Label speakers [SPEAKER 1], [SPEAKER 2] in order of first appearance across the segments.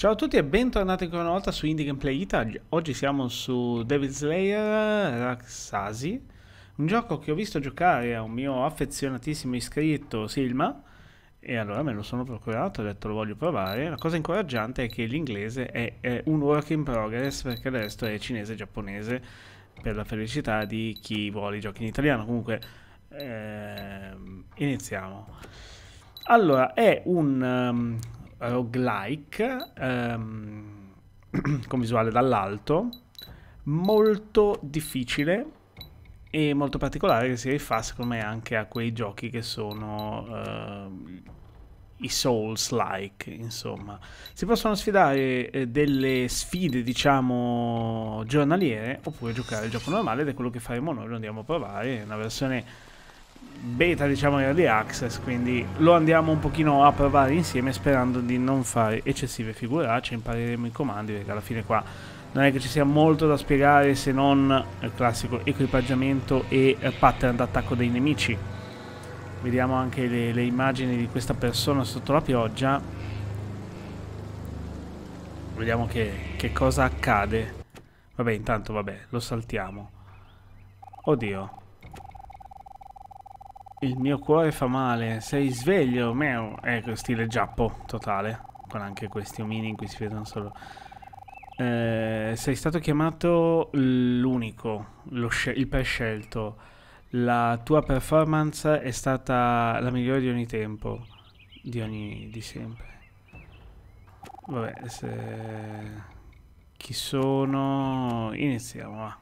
[SPEAKER 1] Ciao a tutti e bentornati ancora una volta su Indie Gameplay Italia. Oggi siamo su Devil Slayer Raksasi, un gioco che ho visto giocare a un mio affezionatissimo iscritto Silma e allora me lo sono procurato, ho detto lo voglio provare. La cosa incoraggiante è che l'inglese è un work in progress perché il resto è cinese e giapponese per la felicità di chi vuole i giochi in italiano. Comunque iniziamo. Allora, è un roguelike con visuale dall'alto, molto difficile e molto particolare che si rifà secondo me anche a quei giochi che sono i Souls-like, insomma. Si possono sfidare delle sfide, diciamo, giornaliere oppure giocare il gioco normale ed è quello che faremo noi, lo andiamo a provare, è una versione beta diciamo in early access, quindi lo andiamo un pochino a provare insieme sperando di non fare eccessive figuracce, impareremo i comandi perché alla fine qua non è che ci sia molto da spiegare se non il classico equipaggiamento e pattern d'attacco dei nemici. Vediamo anche le immagini di questa persona sotto la pioggia, vediamo che cosa accade. Vabbè, intanto vabbè, lo saltiamo. Oddio, il mio cuore fa male, sei sveglio, meo. Ecco, stile giappo, totale. Con anche questi omini in cui si vedono solo. Sei stato chiamato l'unico, il prescelto. La tua performance è stata la migliore di ogni tempo. Di sempre. Vabbè, chi sono? Iniziamo, va.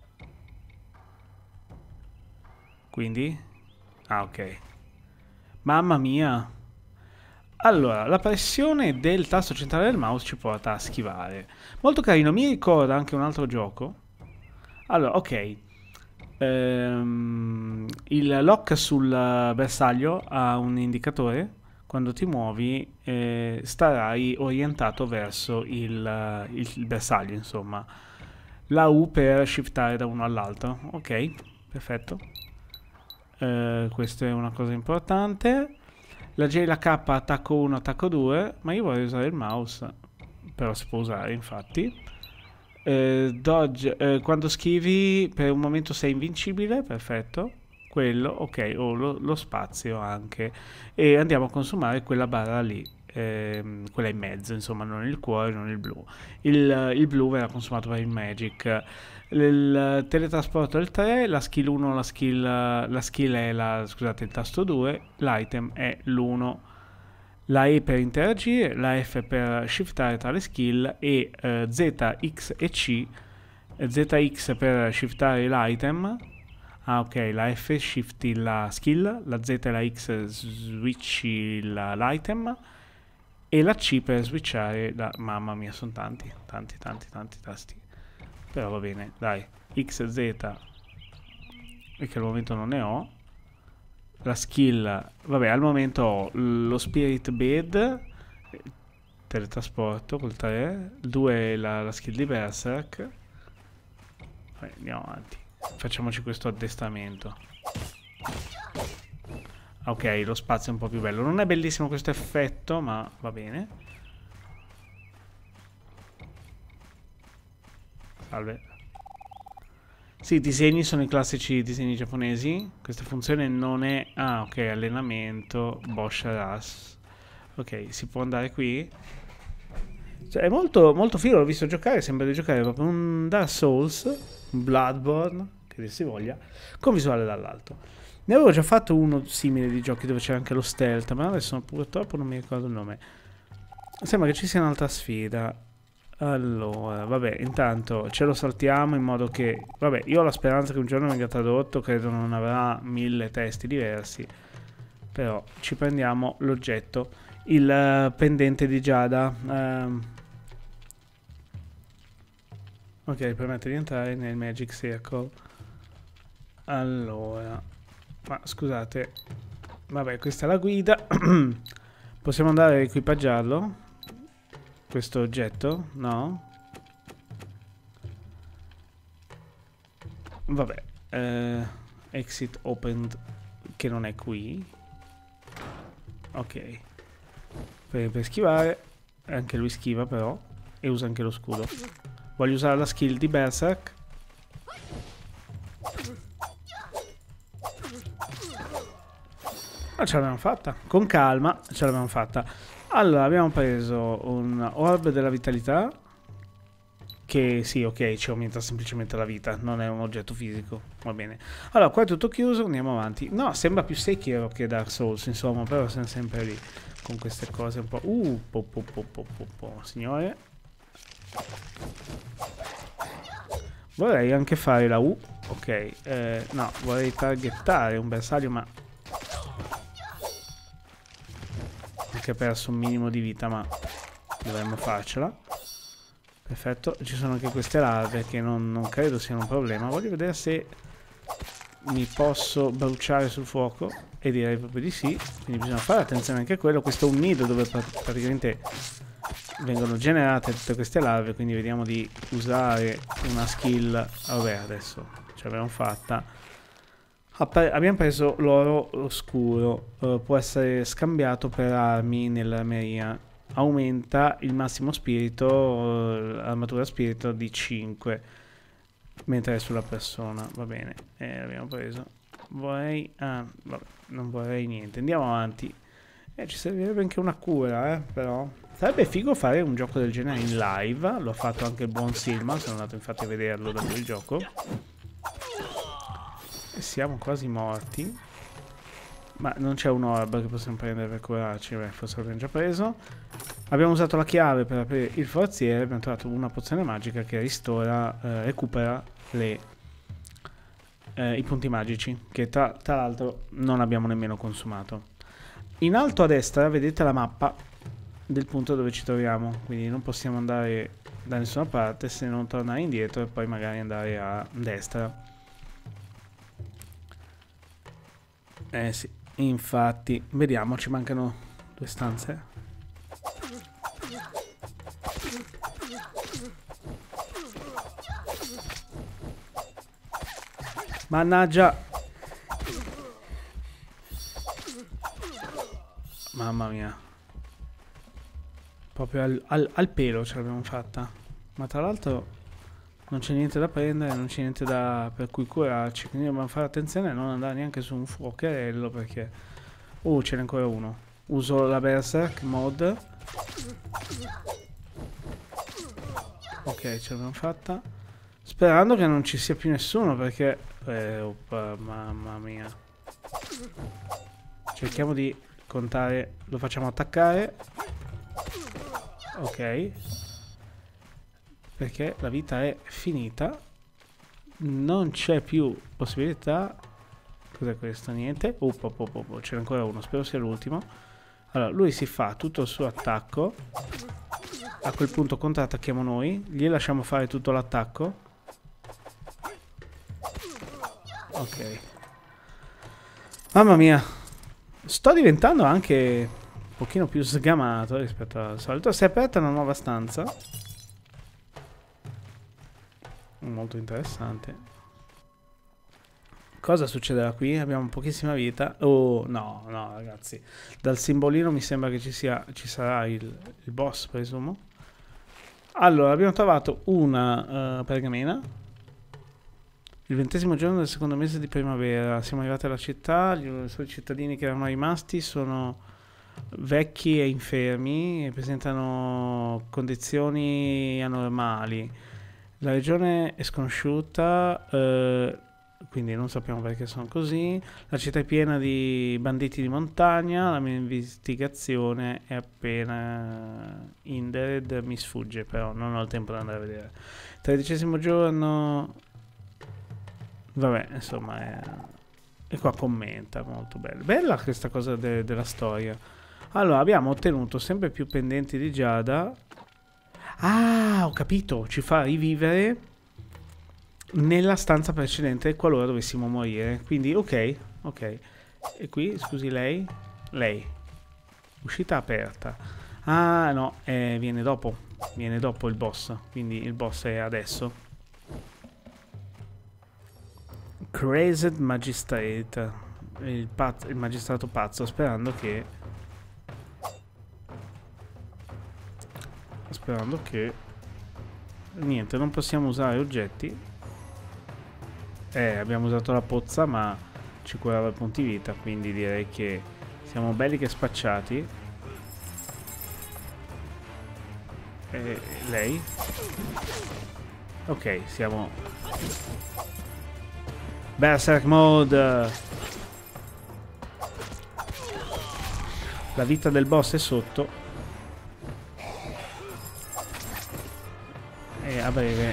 [SPEAKER 1] Quindi? Ah, ok. Mamma mia. Allora, la pressione del tasto centrale del mouse ci porta a schivare. Molto carino, mi ricorda anche un altro gioco. Allora, ok. Il lock sul bersaglio ha un indicatore. Quando ti muovi starai orientato verso il bersaglio, insomma. La U per shiftare da uno all'altro. Ok, perfetto. Questa è una cosa importante. La J e la K attacco 1, attacco 2, ma io vorrei usare il mouse, però si può usare infatti. Dodge, quando schivi per un momento sei invincibile, perfetto. Quello, ok, o lo spazio anche. E andiamo a consumare quella barra lì, quella in mezzo, insomma, non il cuore, non il blu. Il blu verrà consumato per il magic. Il teletrasporto è il 3, la skill 1, la skill è scusate, il tasto 2, l'item è l'1. La E per interagire, la F per shiftare tra le skill e Z, X e C. ZX per shiftare l'item. Ah, ok, la F shifti la skill, la Z e la X switchi l'item e la C per switchare la... Mamma mia, sono tanti tasti. Però va bene, dai. X, Z, che al momento non ne ho. La skill, vabbè, al momento ho lo Spirit Bed, teletrasporto col 3, 2 la skill di Berserk. Vabbè, andiamo avanti. Facciamoci questo addestramento. Ok, lo spazio è un po' più bello. Non è bellissimo questo effetto, ma va bene. Salve. Sì, i disegni sono i classici disegni giapponesi. Questa funzione non è... Ah, ok, allenamento, Bosch Ras. Ok, si può andare qui. Cioè, è molto, molto figo, l'ho visto giocare, sembra di giocare proprio un Dark Souls, un Bloodborne, che dir si voglia, con visuale dall'alto. Ne avevo già fatto uno simile di giochi dove c'era anche lo stealth, ma adesso purtroppo non mi ricordo il nome. Sembra che ci sia un'altra sfida. Allora, vabbè, intanto ce lo saltiamo in modo che... Vabbè, io ho la speranza che un giorno venga tradotto, credo non avrà 1000 testi diversi. Però ci prendiamo l'oggetto. Il pendente di Giada. Ok, permette di entrare nel Magic Circle. Allora... Ma scusate. Vabbè, questa è la guida. Possiamo andare a equipaggiarlo? Questo oggetto? No? Vabbè. Exit opened, che non è qui. Ok. Per schivare. Anche lui schiva però. E usa anche lo scudo. Voglio usare la skill di Berserk. Ma ce l'abbiamo fatta. Con calma ce l'abbiamo fatta. Allora, abbiamo preso un orb della vitalità. Che sì, ok, ci aumenta semplicemente la vita. Non è un oggetto fisico. Va bene. Allora, qua è tutto chiuso. Andiamo avanti. No, sembra più Sekiro che Dark Souls, insomma. Però siamo sempre lì. Con queste cose un po'... signore. Vorrei anche fare la U. Ok. No, vorrei targettare un bersaglio, ma... Che ha perso un minimo di vita, ma dovremmo farcela. Perfetto. Ci sono anche queste larve che non credo siano un problema. Voglio vedere se mi posso bruciare sul fuoco, e direi proprio di sì. Quindi bisogna fare attenzione anche a quello. Questo è un nido dove praticamente vengono generate tutte queste larve, quindi vediamo di usare una skill. Vabbè, adesso ce l'abbiamo fatta. Abbiamo preso l'oro oscuro, può essere scambiato per armi nell'armeria, aumenta il massimo spirito, l'armatura spirito di 5, mentre è sulla persona. Va bene, l'abbiamo preso. Vorrei, vabbè, non vorrei niente, andiamo avanti. Ci servirebbe anche una cura, però sarebbe figo fare un gioco del genere in live. L'ho fatto anche il buon Silma, sono andato infatti a vederlo dopo il gioco. Siamo quasi morti. Ma non c'è un orb che possiamo prendere per curarci. Beh, forse l'abbiamo già preso. Abbiamo usato la chiave per aprire il forziere. Abbiamo trovato una pozione magica che recupera i punti magici, che tra l'altro non abbiamo nemmeno consumato. In alto a destra vedete la mappa del punto dove ci troviamo, quindi non possiamo andare da nessuna parte se non tornare indietro e poi magari andare a destra. Sì, infatti, vediamo, ci mancano 2 stanze. Mannaggia. Mamma mia. Proprio al pelo ce l'abbiamo fatta. Ma tra l'altro non c'è niente da prendere, non c'è niente per cui curarci, quindi dobbiamo fare attenzione a non andare neanche su un fuocherello perché... ce n'è ancora uno. Uso la Berserk mod. Ok, ce l'abbiamo fatta. Sperando che non ci sia più nessuno perché... oppa, mamma mia. Cerchiamo di contare, lo facciamo attaccare. Ok. Perché la vita è finita. Non c'è più possibilità. Cos'è questo? Niente. C'è ancora uno, spero sia l'ultimo. Allora, lui si fa tutto il suo attacco. A quel punto contrattacchiamo noi. Gli lasciamo fare tutto l'attacco. Ok. Mamma mia. Sto diventando anche un pochino più sgamato rispetto al solito. Si è aperta una nuova stanza. Molto interessante. Cosa succederà qui? Abbiamo pochissima vita. Oh, no, no, ragazzi. Dal simbolino mi sembra che ci sarà il boss, presumo. Allora, abbiamo trovato una pergamena. Il 20° giorno del secondo mese di primavera. Siamo arrivati alla città. I suoi cittadini che erano rimasti sono vecchi e infermi e presentano condizioni anormali. La regione è sconosciuta, quindi non sappiamo perché sono così. La città è piena di banditi di montagna. La mia investigazione è appena ended, mi sfugge, però non ho il tempo di andare a vedere. 13° giorno. Vabbè, insomma, e qua commenta, molto bello. Bella questa cosa della storia. Allora, abbiamo ottenuto sempre più pendenti di giada. Ah, ho capito, ci fa rivivere nella stanza precedente qualora dovessimo morire. Quindi, ok. E qui, scusi, lei? Uscita aperta. Ah, no, viene dopo. Viene dopo il boss. Quindi il boss è adesso. Crazed Magistrate. Il magistrato pazzo, sperando che... sperando che... Niente, non possiamo usare oggetti. Abbiamo usato la pozza, ma ci curava i punti vita, quindi direi che siamo belli che spacciati. Lei? Ok, siamo... Berserk Mode! La vita del boss è sotto. E a breve...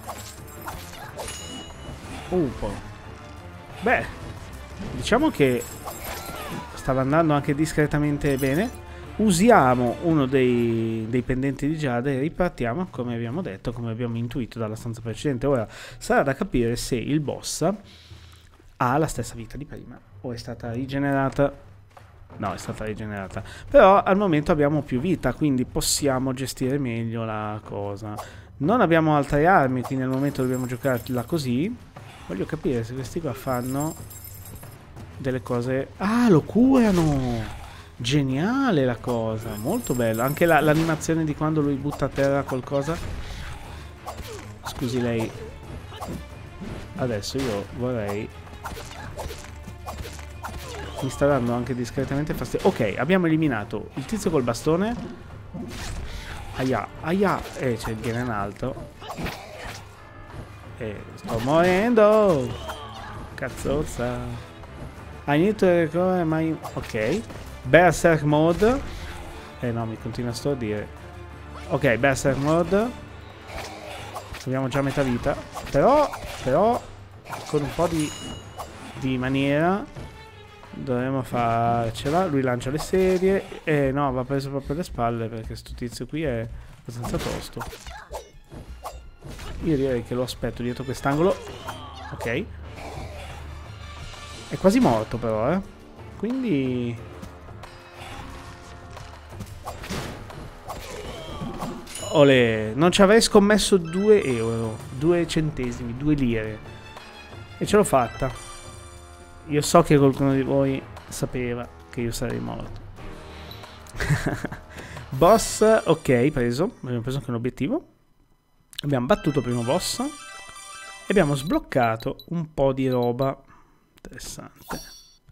[SPEAKER 1] un po'. Beh, diciamo che stava andando anche discretamente bene. Usiamo uno dei pendenti di Giada e ripartiamo, come abbiamo detto, come abbiamo intuito dalla stanza precedente. Ora sarà da capire se il boss ha la stessa vita di prima o è stata rigenerata. No, è stata rigenerata. Però al momento abbiamo più vita, quindi possiamo gestire meglio la cosa. Non abbiamo altre armi, quindi al momento dobbiamo giocarla così. Voglio capire se questi qua fanno delle cose... Ah, lo curano! Geniale la cosa, molto bello. Anche l'animazione di quando lui butta a terra qualcosa. Scusi lei. Adesso io vorrei... Mi sta dando anche discretamente fastidio. Ok, abbiamo eliminato il tizio col bastone. Aia, aia. E c'è il in alto. E sto morendo. Cazzozza. I need to recover my... Ok. Berserk Mode. No, mi continua sto a dire. Ok, Berserk Mode. Abbiamo già metà vita. Però con un po' di maniera dovremmo farcela. Lui lancia le sedie. No, va preso proprio le spalle, perché sto tizio qui è abbastanza tosto. Io direi che lo aspetto dietro quest'angolo. Ok. È quasi morto però, Quindi... Olè, non ci avrei scommesso 2 euro, 2 centesimi, 2 lire. E ce l'ho fatta. Io so che qualcuno di voi sapeva che io sarei morto. Boss, ok, preso. Abbiamo preso anche un obiettivo. Abbiamo battuto il primo boss. E abbiamo sbloccato un po' di roba. Interessante.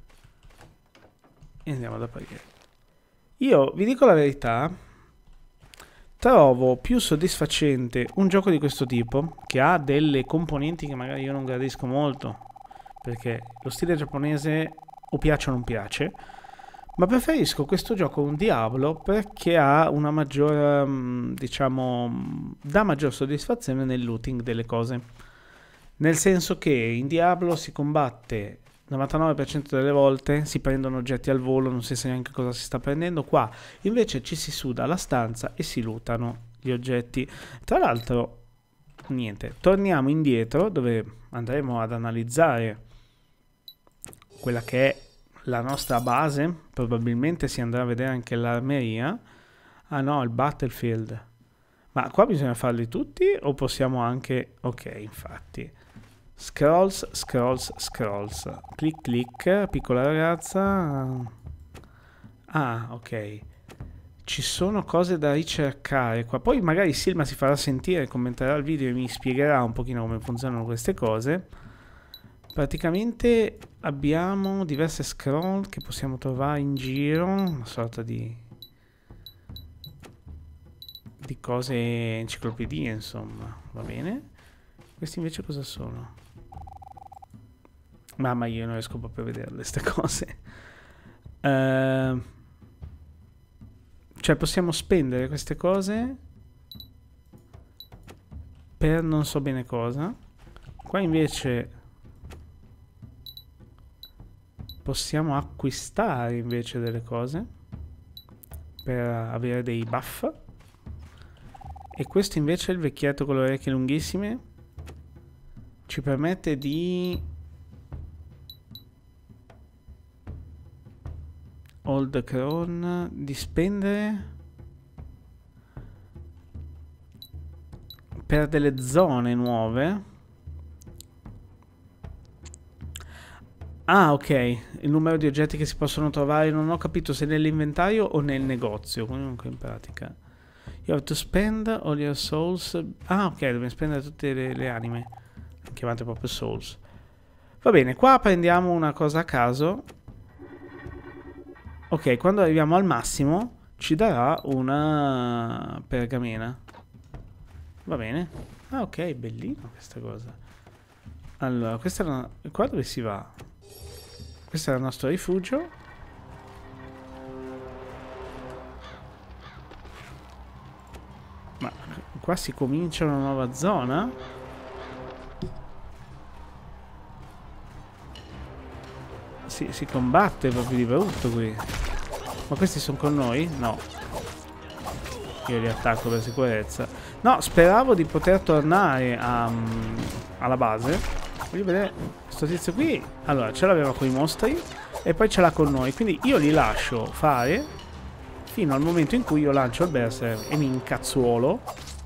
[SPEAKER 1] E andiamo ad aprire. Io vi dico la verità. Trovo più soddisfacente un gioco di questo tipo, che ha delle componenti che magari io non gradisco molto, perché lo stile giapponese o piace o non piace, ma preferisco questo gioco a un Diablo perché ha una maggiore, diciamo, dà maggior soddisfazione nel looting delle cose. Nel senso che in Diablo si combatte 99% delle volte, si prendono oggetti al volo, non si sa neanche cosa si sta prendendo. Qua invece ci si suda la stanza e si lootano gli oggetti. Tra l'altro, niente, torniamo indietro dove andremo ad analizzare quella che è la nostra base. Probabilmente si andrà a vedere anche l'armeria. Ah no, il battlefield. Ma qua bisogna farli tutti o possiamo anche... Ok, infatti... Scrolls, scrolls, scrolls. Clic, clic. Piccola ragazza. Ah, ok. Ci sono cose da ricercare qua. Poi magari Silma si farà sentire, commenterà il video e mi spiegherà un pochino come funzionano queste cose. Praticamente abbiamo diverse scroll che possiamo trovare in giro. Una sorta di cose enciclopedie, insomma. Va bene. Questi invece cosa sono? Mamma, io non riesco proprio a vederle queste cose. Cioè possiamo spendere queste cose per non so bene cosa. Qua invece possiamo acquistare invece delle cose per avere dei buff. E questo invece è il vecchietto con le orecchie lunghissime. Ci permette di... Old Crown, di spendere per delle zone nuove. Ah, ok, il numero di oggetti che si possono trovare, non ho capito se nell'inventario o nel negozio, comunque in pratica. You have to spend all your souls. Ah, ok, dobbiamo spendere tutte le anime. Chiamate proprio souls. Va bene, qua prendiamo una cosa a caso. Ok, quando arriviamo al massimo ci darà una pergamena. Va bene. Ah, ok, bellino questa cosa. Allora, questa era qua dove si va? Questo era il nostro rifugio. Ma qua si comincia una nuova zona? Si combatte proprio di brutto qui. Ma questi sono con noi? No. Io li attacco per sicurezza. No, speravo di poter tornare alla base. Voglio vedere questo tizio qui. Allora, ce l'aveva con i mostri e poi ce l'ha con noi. Quindi io li lascio fare fino al momento in cui io lancio il berserk e mi incazzuolo.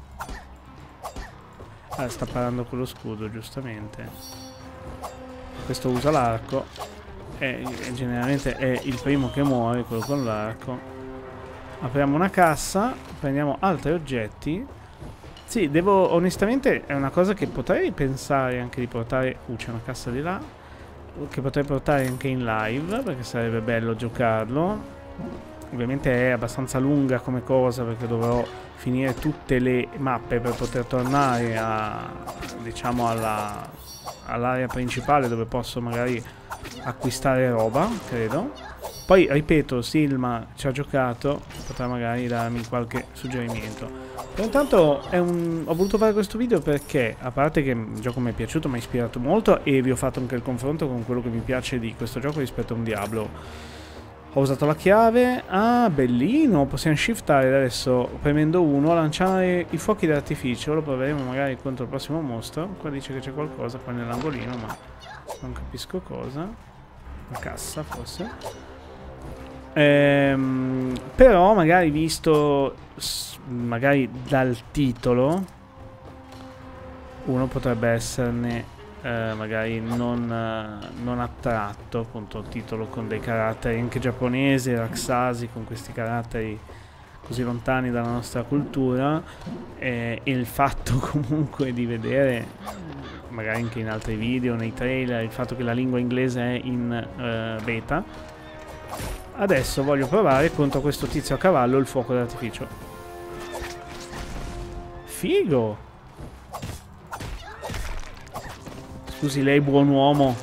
[SPEAKER 1] Ah, sta parando con lo scudo, giustamente. Questo usa l'arco. E generalmente è il primo che muore, quello con l'arco. Apriamo una cassa, prendiamo altri oggetti. Sì, onestamente è una cosa che potrei pensare anche di portare. C'è una cassa di là. Che potrei portare anche in live, perché sarebbe bello giocarlo. Ovviamente è abbastanza lunga come cosa, perché dovrò finire tutte le mappe per poter tornare a, diciamo, all'area principale, dove posso magari acquistare roba, credo. Poi ripeto, Silma ci ha giocato, potrà magari darmi qualche suggerimento. Però intanto ho voluto fare questo video perché, a parte che il gioco mi è piaciuto, mi ha ispirato molto e vi ho fatto anche il confronto con quello che mi piace di questo gioco rispetto a un Diablo. Ho usato la chiave. Ah, bellino. Possiamo shiftare adesso premendo 1, lanciare i fuochi d'artificio. Lo proveremo magari contro il prossimo mostro. Qua dice che c'è qualcosa qua nell'angolino, ma non capisco cosa. Una cassa forse. Però magari visto magari dal titolo uno potrebbe esserne magari non attratto, appunto il titolo con dei caratteri anche giapponesi, Raksasi, con questi caratteri così lontani dalla nostra cultura, e il fatto comunque di vedere magari anche in altri video, nei trailer, il fatto che la lingua inglese è in beta. Adesso voglio provare contro questo tizio a cavallo il fuoco d'artificio. Figo! Scusi lei, buon uomo.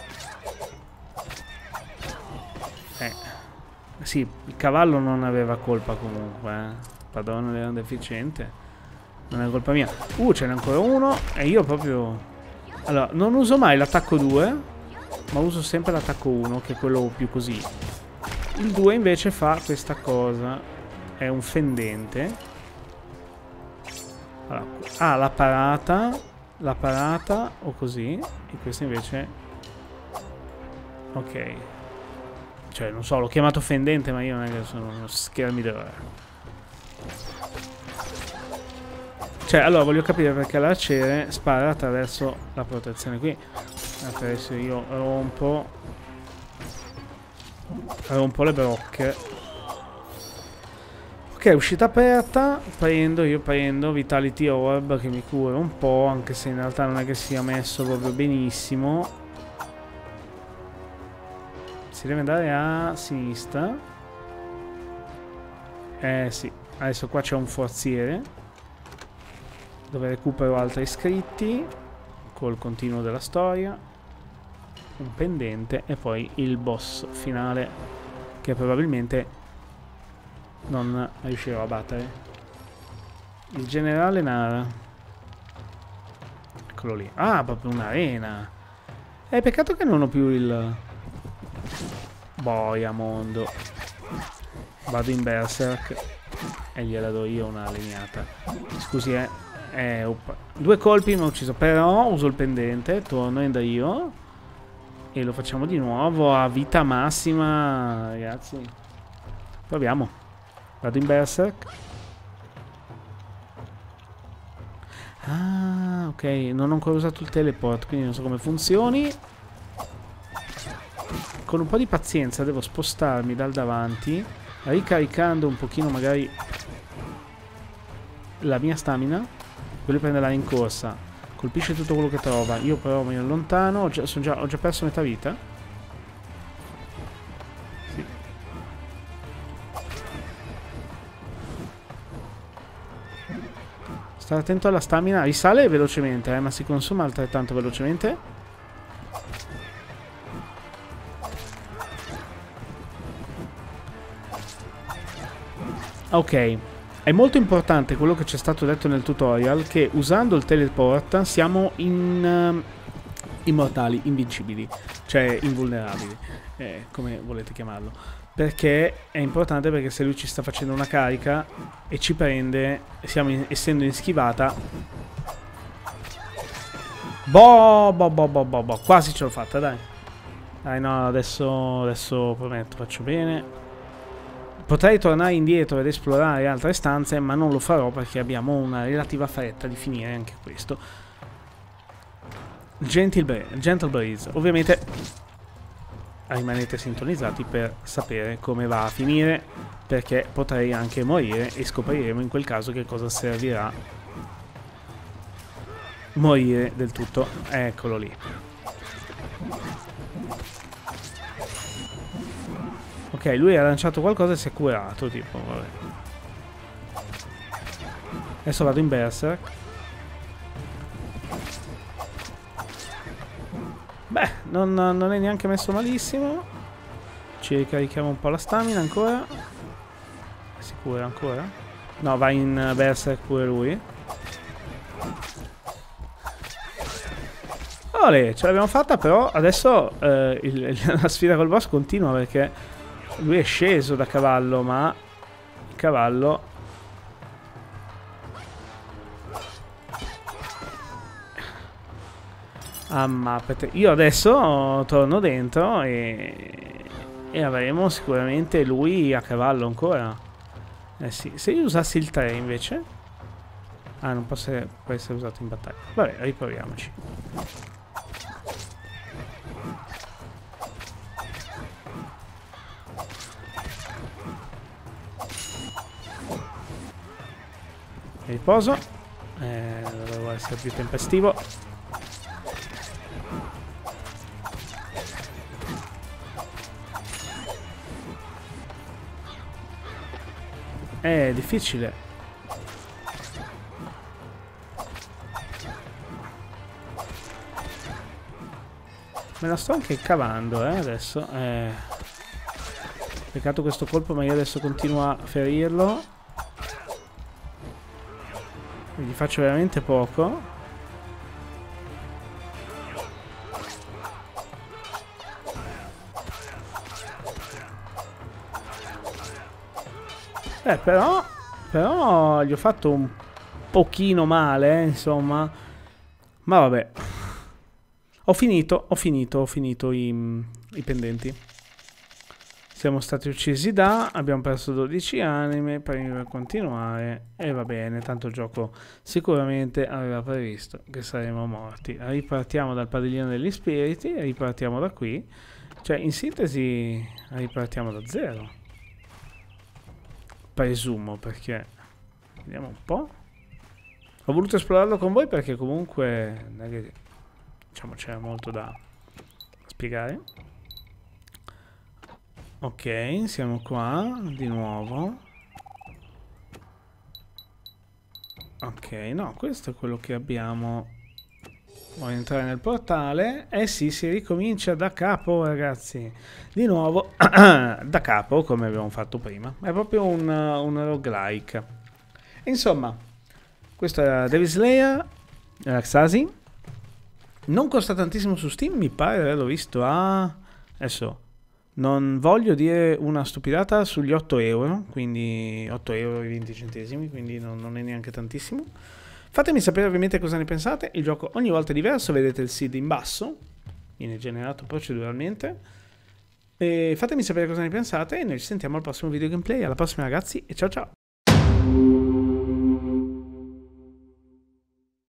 [SPEAKER 1] Sì, il cavallo non aveva colpa comunque, Padrone era deficiente. Non è colpa mia. Ce n'è ancora uno. E io proprio... Allora, non uso mai l'attacco 2, ma uso sempre l'attacco 1, che è quello più così. Il 2 invece fa questa cosa. È un fendente. Allora, la parata o così. E questo invece... Ok. Cioè, non so, l'ho chiamato fendente, ma io non è che sono uno schermidore. Cioè, allora voglio capire perché l'arciere spara attraverso la protezione qui. Adesso io rompo le brocche. Ok, uscita aperta. Prendo Vitality Orb, che mi cura un po', anche se in realtà non è che sia messo proprio benissimo. Si deve andare a sinistra. Sì, adesso qua c'è un forziere dove recupero altri iscritti col continuo della storia, un pendente e poi il boss finale che probabilmente non riuscirò a battere. Il generale Nara. Eccolo lì. Ah, proprio un'arena. Peccato che non ho più il... Boia mondo. Vado in berserk e gliela do io una legnata. Scusi, due colpi mi ha ucciso. Però uso il pendente, torno in io e lo facciamo di nuovo a vita massima, ragazzi. Proviamo. Vado in berserk. Ah, ok, non ho ancora usato il teleport, quindi non so come funzioni. Con un po' di pazienza devo spostarmi dal davanti, ricaricando un pochino magari la mia stamina. Quello prenderà in corsa, colpisce tutto quello che trova. Io però mi allontano. Ho già perso metà vita. Sì. Stare attento alla stamina. Risale velocemente, ma si consuma altrettanto velocemente. Ok. È molto importante quello che ci è stato detto nel tutorial, che usando il teleport siamo immortali, invincibili, cioè invulnerabili, come volete chiamarlo. Perché è importante, perché se lui ci sta facendo una carica e ci prende, essendo in schivata... Boh, quasi ce l'ho fatta, dai. Dai, no, adesso prometto, faccio bene. Potrei tornare indietro ed esplorare altre stanze, ma non lo farò perché abbiamo una relativa fretta di finire anche questo. Gentle Breeze. Ovviamente rimanete sintonizzati per sapere come va a finire, perché potrei anche morire e scopriremo in quel caso che cosa servirà morire del tutto. Eccolo lì. Ok, lui ha lanciato qualcosa e si è curato, tipo, vabbè. Adesso vado in Berserk. Beh, non è neanche messo malissimo. Ci ricarichiamo un po' la stamina ancora. Si cura ancora? No, va in Berserk pure lui. Olè, ce l'abbiamo fatta, però adesso la sfida col boss continua, perché lui è sceso da cavallo, ma il cavallo... Ammappete. Io adesso torno dentro e avremo sicuramente lui a cavallo ancora. Eh sì, se io usassi il 3 invece... Ah, non può essere usato in battaglia. Vabbè, riproviamoci. Riposo. Dovevo essere più tempestivo. È difficile. Me la sto anche cavando, adesso. Peccato questo colpo, ma io adesso continuo a ferirlo. Gli faccio veramente poco. Però gli ho fatto un pochino male, insomma. Ma vabbè. Ho finito i pendenti. Siamo stati uccisi abbiamo perso 12 anime per continuare, e va bene, tanto il gioco sicuramente aveva previsto che saremmo morti. Ripartiamo dal padiglione degli spiriti, ripartiamo da qui, cioè in sintesi ripartiamo da zero, presumo, perché vediamo un po'. Ho voluto esplorarlo con voi perché comunque diciamo c'era molto da spiegare. Ok, siamo qua di nuovo. Ok, no, questo è quello che abbiamo. Voglio entrare nel portale. Eh sì, si ricomincia da capo, ragazzi. Di nuovo da capo, come abbiamo fatto prima. È proprio un roguelike. Insomma, questo era Devil Slayer Xasi. Non costa tantissimo su Steam, mi pare, l'ho visto a... Adesso... Non voglio dire una stupidata, sugli 8 euro, quindi 8 euro e 20 centesimi, quindi non è neanche tantissimo. Fatemi sapere ovviamente cosa ne pensate, il gioco ogni volta è diverso, vedete il seed in basso, viene generato proceduralmente. E fatemi sapere cosa ne pensate e noi ci sentiamo al prossimo video gameplay, alla prossima ragazzi e ciao ciao!